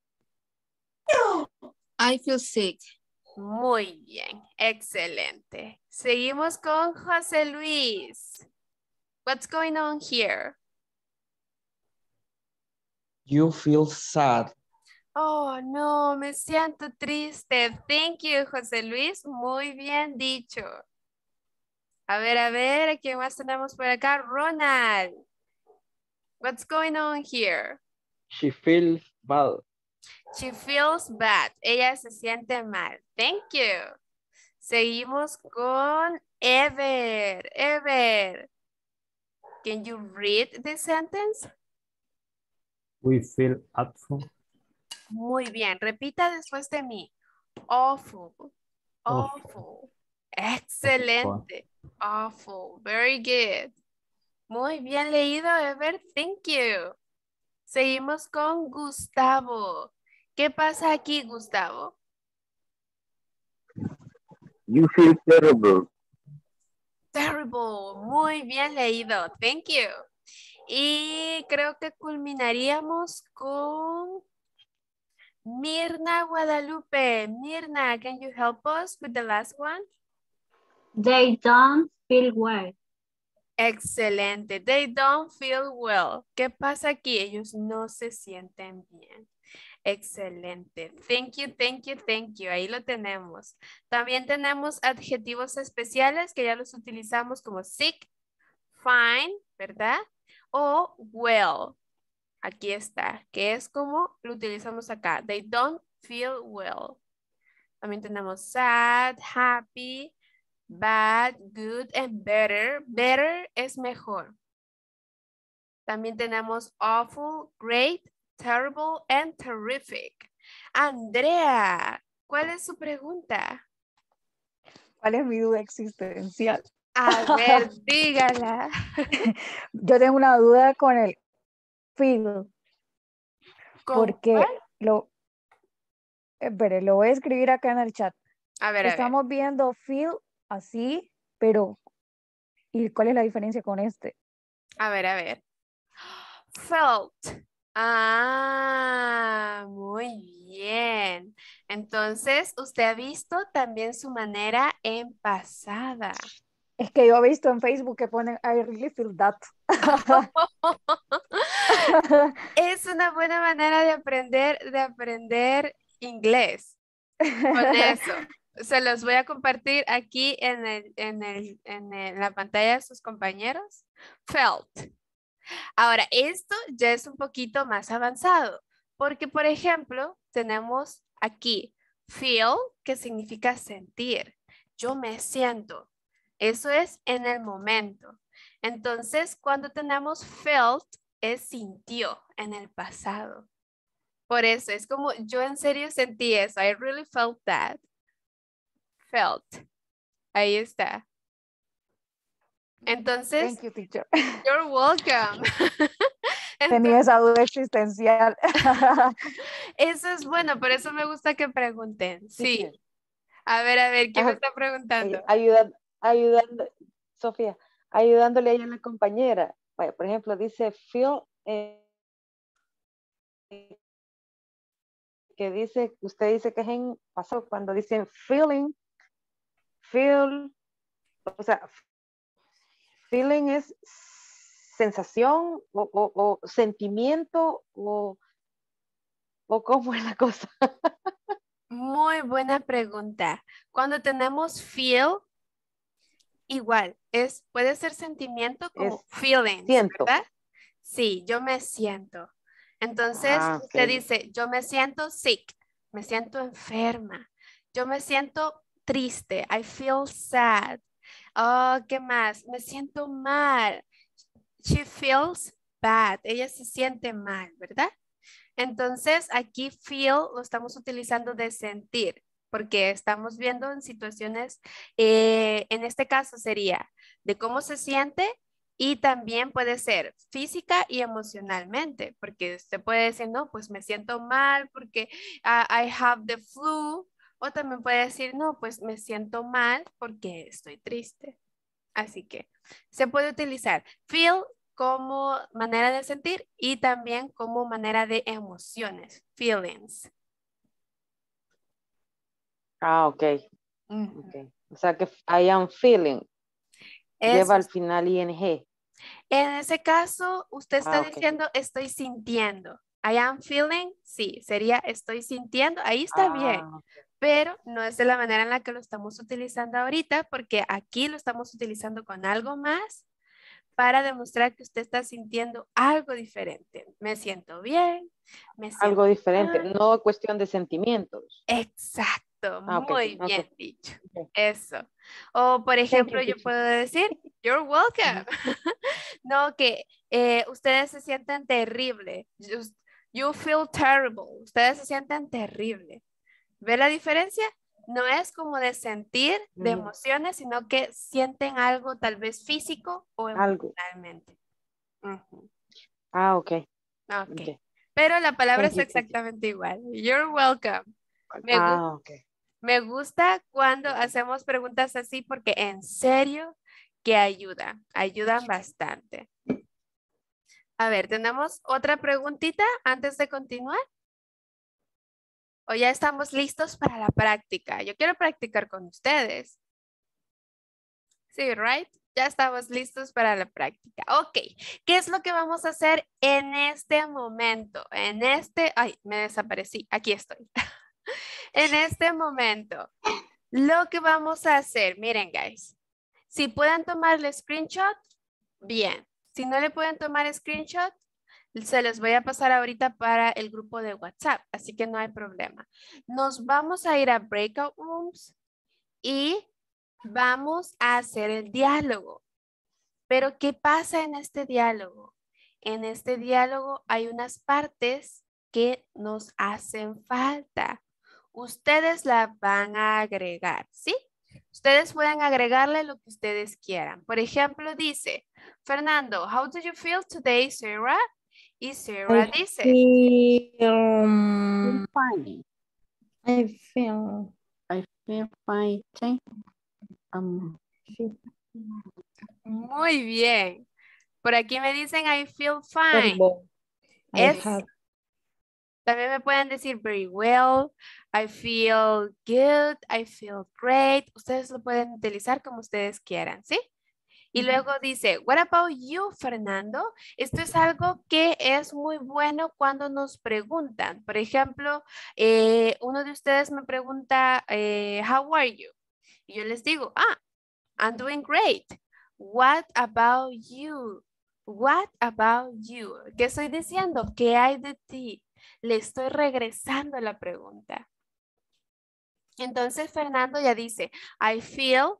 I feel sick. Muy bien. Excelente. Seguimos con José Luis. What's going on here? You feel sad. Oh, no, me siento triste. Thank you, José Luis. Muy bien dicho. A ver, a ver, ¿a quién más tenemos por acá? Ronald. What's going on here? She feels bad. She feels bad. Ella se siente mal. Thank you. Seguimos con Ever. Ever. Can you read the sentence? We feel awful. Muy bien. Repita después de mí. Awful. Awful. Excelente. Awful. Very good. Muy bien leído, Ever. Thank you. Seguimos con Gustavo. ¿Qué pasa aquí, Gustavo? You feel terrible. Terrible. Muy bien leído. Thank you. Y creo que culminaríamos con Mirna Guadalupe. Mirna, can you help us with the last one? They don't feel well. Excelente. They don't feel well. ¿Qué pasa aquí? Ellos no se sienten bien. Excelente. Thank you, thank you, thank you. Ahí lo tenemos. También tenemos adjetivos especiales que ya los utilizamos como sick, fine, ¿verdad? O well. Aquí está, que es como lo utilizamos acá. They don't feel well. También tenemos sad, happy, bad, good, and better. Better es mejor. También tenemos awful, great, terrible, and terrific. Andrea, ¿cuál es su pregunta? ¿Cuál es mi duda existencial? A ver, dígala. Yo tengo una duda con el feel. Porque cuál? lo, espere, lo voy a escribir acá en el chat. A ver, a ver. Estamos viendo feel así, pero ¿y cuál es la diferencia con este? A ver, a ver. Felt. Ah, muy bien. Entonces, usted ha visto también su manera en pasada. Es que yo he visto en Facebook que ponen I really feel that. Es una buena manera de aprender, de aprender inglés. Con eso. Se los voy a compartir aquí en, el, en, el, en el- la pantalla de sus compañeros. Felt. Ahora, esto ya es un poquito más avanzado, porque por ejemplo, tenemos aquí feel, que significa sentir. Yo me siento. Eso es en el momento. Entonces, cuando tenemos felt, es sintió en el pasado. Por eso, es como yo en serio sentí eso. I really felt that. Felt. Ahí está. Entonces, Thank you, teacher. you're welcome. Tenía esa duda existencial. Eso es bueno, por eso me gusta que pregunten. Sí. Teacher. A ver, a ver, ¿quién me Ajá. está preguntando? Eh, ayuda- ayudando, Sofía, ayudándole a ella a la compañera. Vaya, por ejemplo, dice feel, eh, que dice, usted dice que es en pasado, cuando dicen feeling, feel, o sea, feeling es sensación o, o- o sentimiento o, o cómo es la cosa. Muy buena pregunta. Cuando tenemos feel, igual, es, puede ser sentimiento como Es feelings, siento. ¿verdad? Sí, yo me siento. Entonces, Ah, usted ok. dice, yo me siento sick, me siento enferma, yo me siento triste, I feel sad. Oh, ¿qué más? Me siento mal. She feels bad. Ella se siente mal, ¿verdad? Entonces, aquí feel lo estamos utilizando de sentir, porque estamos viendo en situaciones, eh, en este caso sería de cómo se siente y también puede ser física y emocionalmente, porque usted puede decir, no, pues me siento mal porque ah, I have the flu, o también puede decir, no, pues me siento mal porque estoy triste. Así que se puede utilizar feel como manera de sentir y también como manera de emociones, feelings. Ah, ok. Ujú. Ok. O sea que I am feeling Eso lleva al es. final ing. En ese caso, usted está Ah, ok. diciendo estoy sintiendo. I am feeling, sí, sería estoy sintiendo. Ahí está bien, Ah, pero no es de la manera en la que lo estamos utilizando ahorita, porque aquí lo estamos utilizando con algo más para demostrar que usted está sintiendo algo diferente. Me siento bien, me siento algo diferente, mal. no cuestión de sentimientos. Exacto, Ah, ok, muy ok. bien dicho. Ok. Eso. O por ejemplo, you, yo teacher. puedo decir, you're welcome. No, que eh, ustedes se sienten terrible. You, you feel terrible. Ustedes se sienten terrible. ¿Ve la diferencia? no es como de sentir, de Ujú. emociones, sino que sienten algo tal vez físico o Algo. emocionalmente. Ujú. Ah, ok. Ok. Ok. Pero la palabra Thank es you, teacher. exactamente igual. You're welcome. Me, gu- Ah, ok. me gusta cuando hacemos preguntas así porque en serio que ayuda. Ayudan bastante. A ver, ¿tenemos otra preguntita antes de continuar? ¿O ya estamos listos para la práctica? Yo quiero practicar con ustedes. Sí, right? Ya estamos listos para la práctica. Ok, ¿qué es lo que vamos a hacer en este momento? En este, ay, me desaparecí. Aquí estoy. En este momento, lo que vamos a hacer, miren, guys. Si pueden tomarle screenshot, bien. Si no le pueden tomar screenshot, se los voy a pasar ahorita para el grupo de WhatsApp, así que no hay problema. Nos vamos a ir a breakout rooms y vamos a hacer el diálogo. Pero ¿qué pasa en este diálogo? En este diálogo hay unas partes que nos hacen falta. Ustedes la van a agregar, ¿sí? Ustedes pueden agregarle lo que ustedes quieran. Por ejemplo, dice, Fernando, how do you feel today, Sarah? Y Sarah I dice, feel, Feel um, fine. I feel, I feel fine. Thank um, feel muy bien. Por aquí me dicen, I feel fine. verbo. I Es, have, también me pueden decir very well, I feel good, I feel great. Ustedes lo pueden utilizar como ustedes quieran, ¿sí? Y luego dice, what about you, Fernando? Esto es algo que es muy bueno cuando nos preguntan. Por ejemplo, eh, uno de ustedes me pregunta, eh, how are you? Y yo les digo, ah, I'm doing great. What about you? What about you? ¿Qué estoy diciendo? ¿Qué hay de ti? Le estoy regresando la pregunta. Entonces Fernando ya dice, I feel,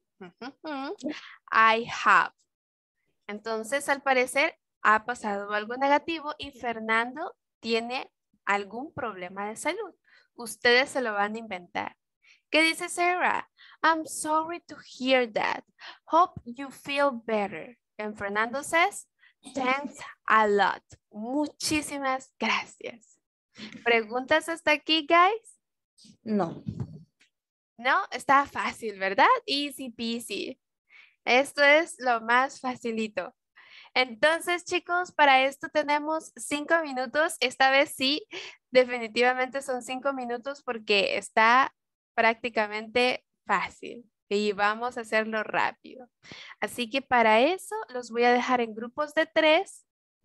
I have. Entonces, al parecer, ha pasado algo negativo y Fernando tiene algún problema de salud. Ustedes se lo van a inventar. ¿Qué dice Sarah? I'm sorry to hear that. Hope you feel better. And Fernando says, thanks a lot. Muchísimas gracias. ¿Preguntas hasta aquí, guys? no. No, está fácil, ¿verdad? Easy peasy. Esto es lo más facilito. Entonces, chicos, para esto tenemos cinco minutos. Esta vez sí, definitivamente son cinco minutos porque está prácticamente fácil y vamos a hacerlo rápido. Así que para eso los voy a dejar en grupos de tres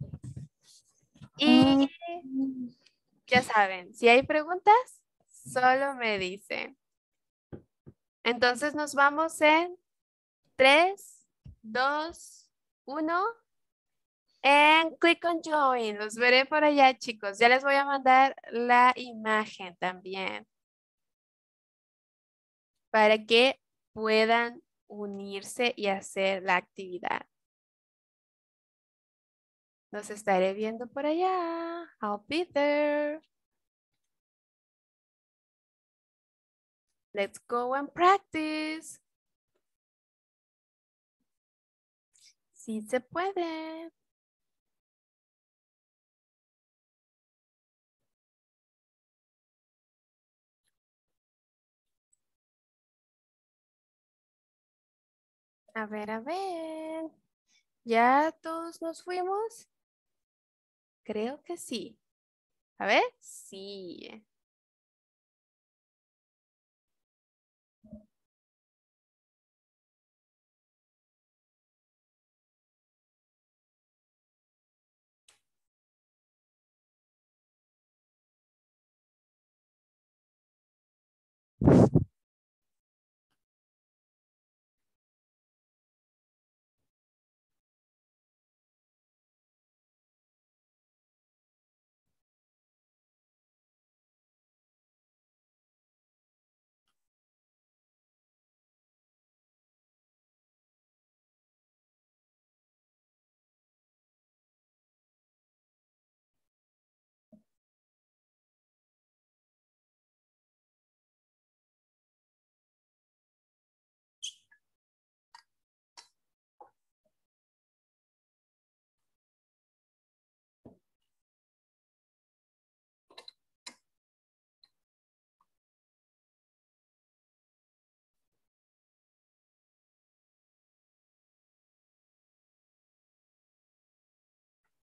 y ya saben, si hay preguntas, solo me dicen. Entonces nos vamos en tres, dos, uno. And click on join. Los veré por allá, chicos. Ya les voy a mandar la imagen también. Para que puedan unirse y hacer la actividad. Los estaré viendo por allá. I'll be there. Let's go and practice. Sí se puede. A ver, a ver. ¿Ya todos nos fuimos? Creo que sí. A ver, sí.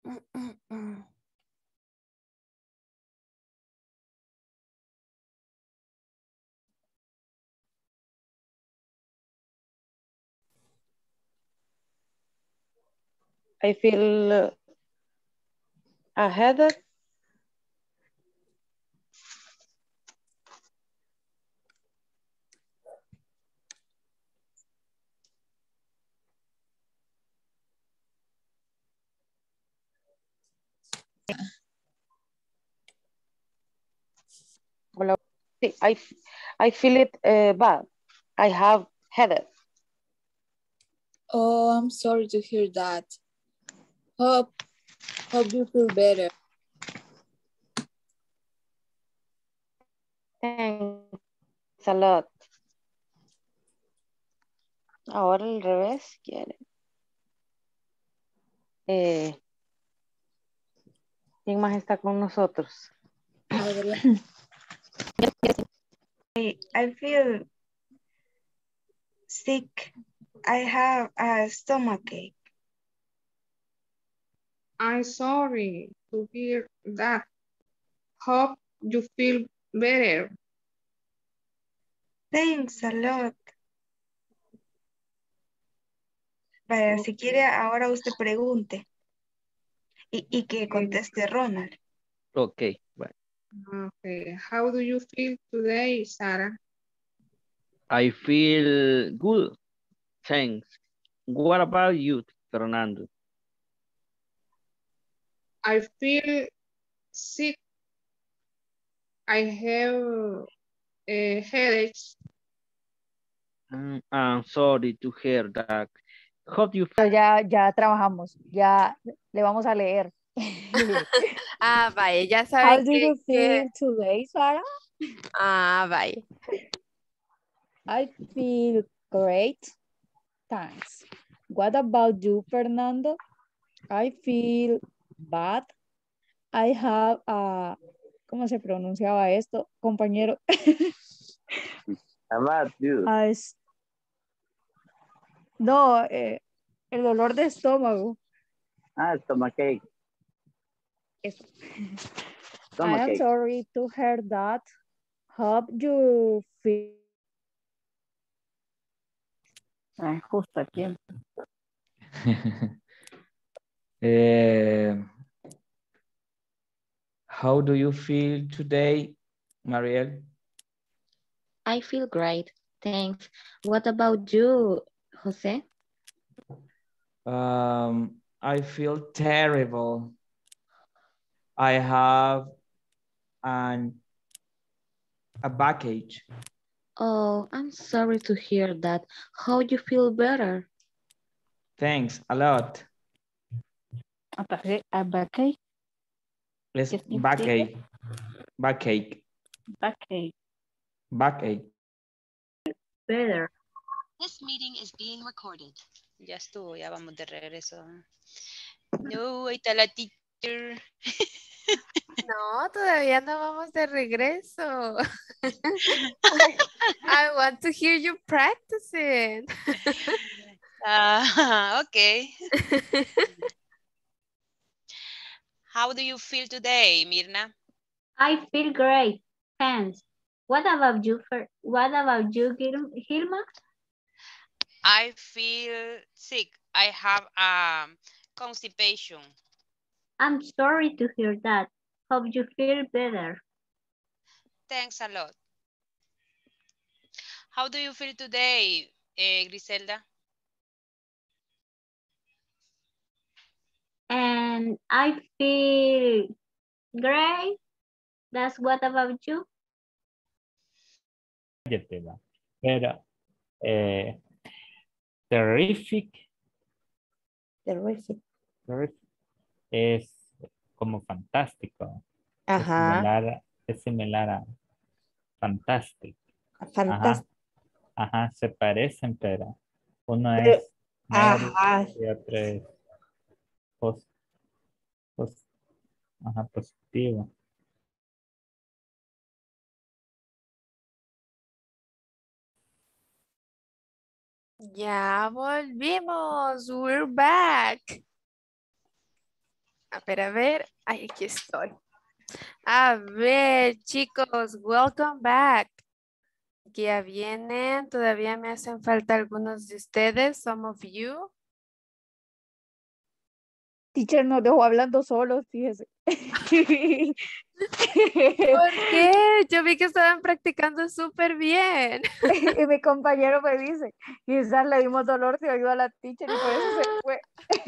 Mm, mm, mm. I feel uh, a headache. Hola. Sí, I, f- I feel it uh, bad. I have headache. Oh, I'm sorry to hear that. Hope, hope you feel better. Thanks a lot. Ahora al revés, quiere. Eh, ¿Quién más está con nosotros? I, I feel sick. I have a stomachache. I'm sorry to hear that. Hope you feel better. Thanks a lot. Vaya, si quiere, ahora usted pregunte y, y que conteste Ronald. Okay, bye. Okay. How do you feel today, Sarah? I feel good. Thanks. What about you, Fernando? I feel sick. I have a headache. Mm, I'm sorry to hear that. Hope you Pero ya, ya trabajamos, ya le vamos a leer. Ah, vaya, ya How saben do que, you feel que- today, Sarah? Ah, vaya. I feel great. Thanks. What about you, Fernando? I feel bad. I have a... ¿Cómo se pronunciaba esto, compañero? About you. A es- No, eh, el dolor de estómago. Ah, stomachache. Eso. I am Stomachache. sorry to hear that. Hope you feel... Ah, justo aquí. Eh, how do you feel today, Mariel? I feel great. Thanks. What about you, Jose? Um, I feel terrible. I have an a backache. Oh, I'm sorry to hear that. How you feel better? Thanks a lot. Aparte, a backache. Es ¿Qué significa? backache. Backache. Backache. Backache. Better. This meeting is being recorded. Ya estuvo, ya vamos de regreso. No, ahí está la teacher. No, todavía no vamos de regreso. I want to hear you practicing. Ah, okay. How do you feel today, Mirna? I feel great. Thanks. What about you, Fer- what about you, Gil- Hilma? I feel sick. I have um, constipation. I'm sorry to hear that. Hope you feel better. Thanks a lot. How do you feel today, eh, Griselda? And I feel great. That's what about you? Adjective. Pero, eh, terrific. Terrific. Terrific es como fantástico. Es Ajá. similar, es similar a fantastic. Ajá, Fantástico. ajá, se parecen, pero uno Pero- es neutro Ajá. y otro es pos- pos- ajá, positivo. Ya volvimos. We're back. A ver, a ver. Ay, aquí estoy. A ver, chicos, welcome back. Ya vienen, todavía me hacen falta algunos de ustedes, some of you. Teacher nos dejó hablando solos, fíjese. ¿Por qué? Yo vi que estaban practicando súper bien. Y mi compañero me dice, quizás le dimos dolor si ayudó a la teacher y por eso se fue.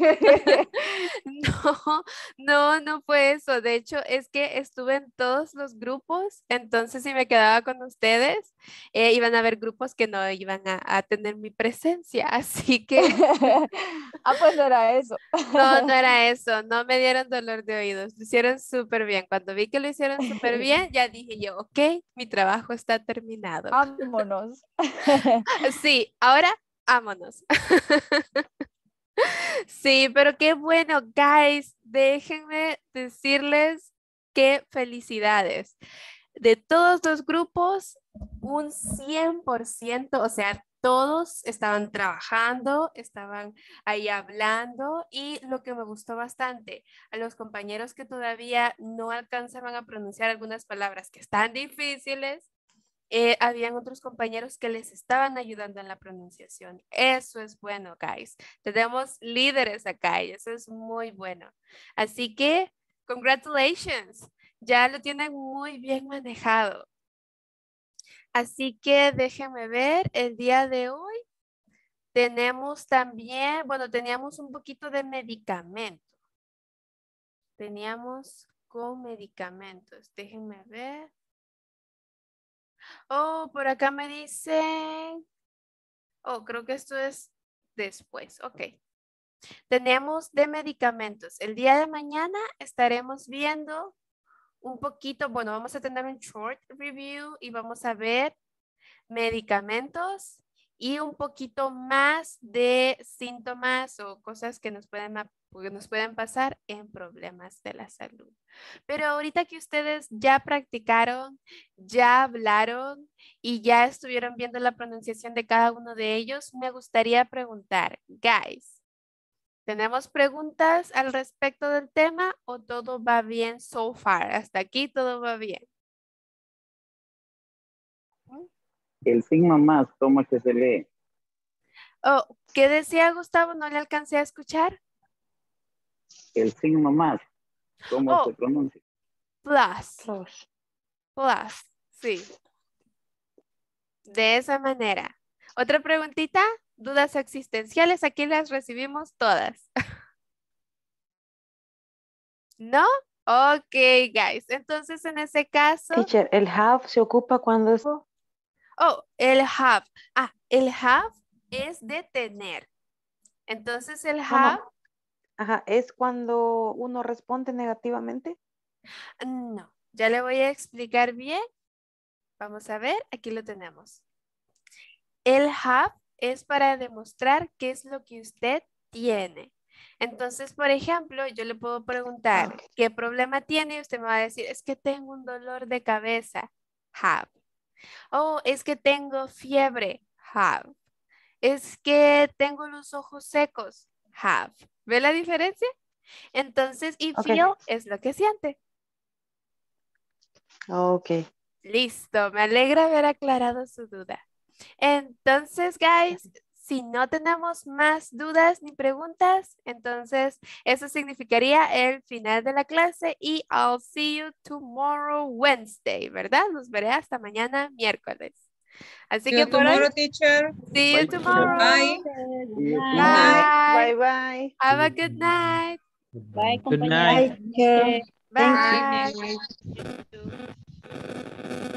No, no, no fue eso. De hecho, es que estuve en todos los grupos, entonces si me quedaba con ustedes, eh, iban a haber grupos que no iban a, a tener mi presencia, así que... Ah, pues no era eso. No, no era eso, no me dieron dolor de oídos, lo hicieron súper bien. Cuando vi que lo hicieron súper bien, ya dije yo, ok, mi trabajo está terminado. Vámonos. Sí, ahora, vámonos. Sí, pero qué bueno, guys, déjenme decirles que felicidades. De todos los grupos, un cien por ciento, o sea, todos estaban trabajando, estaban ahí hablando y lo que me gustó bastante, a los compañeros que todavía no alcanzaban a pronunciar algunas palabras que están difíciles, eh, habían otros compañeros que les estaban ayudando en la pronunciación. Eso es bueno, guys. Tenemos líderes acá y eso es muy bueno. Así que, congratulations. Ya lo tienen muy bien manejado. Así que déjenme ver, el día de hoy tenemos también, bueno, teníamos un poquito de medicamento. Teníamos con medicamentos. Déjenme ver. Oh, por acá me dicen. Oh, creo que esto es después. Ok. Tenemos de medicamentos. El día de mañana estaremos viendo un poquito, bueno, vamos a tener un short review y vamos a ver medicamentos y un poquito más de síntomas o cosas que nos pueden, que nos pueden pasar en problemas de la salud. Pero ahorita que ustedes ya practicaron, ya hablaron y ya estuvieron viendo la pronunciación de cada uno de ellos, me gustaría preguntar, guys, ¿tenemos preguntas al respecto del tema o todo va bien so far? Hasta aquí todo va bien. El signo más, ¿cómo es que se lee? Oh, ¿qué decía Gustavo? ¿No le alcancé a escuchar? El signo más, ¿cómo Oh, se pronuncia? plus. Plus. Plus, sí. De esa manera. ¿Otra preguntita? ¿Dudas existenciales? Aquí las recibimos todas. ¿No? Ok, guys. Entonces, en ese caso... Teacher, ¿el have se ocupa cuando es? Oh, el have. Ah, el have es de tener. Entonces, el have... No, no. Ajá, ¿es cuando uno responde negativamente? No, ya le voy a explicar bien. Vamos a ver, aquí lo tenemos. El have es para demostrar qué es lo que usted tiene. Entonces, por ejemplo, yo le puedo preguntar, Okay. ¿qué problema tiene? Y usted me va a decir, es que tengo un dolor de cabeza. Have. Oh, es que tengo fiebre. Have. Es que tengo los ojos secos. Have. ¿Ve la diferencia? Entonces, y Okay. feel es lo que siente. Ok. Listo, me alegra haber aclarado su duda. Entonces, guys, si no tenemos más dudas ni preguntas, entonces eso significaría el final de la clase y I'll see you tomorrow Wednesday, ¿verdad? Los veré hasta mañana miércoles. Así See que you por hoy, tomorrow, teacher. see you Bye, tomorrow. Bye. Bye. Bye, bye. Have a good night. Bye, Good compañeros. night. Bye. Bye. Bye.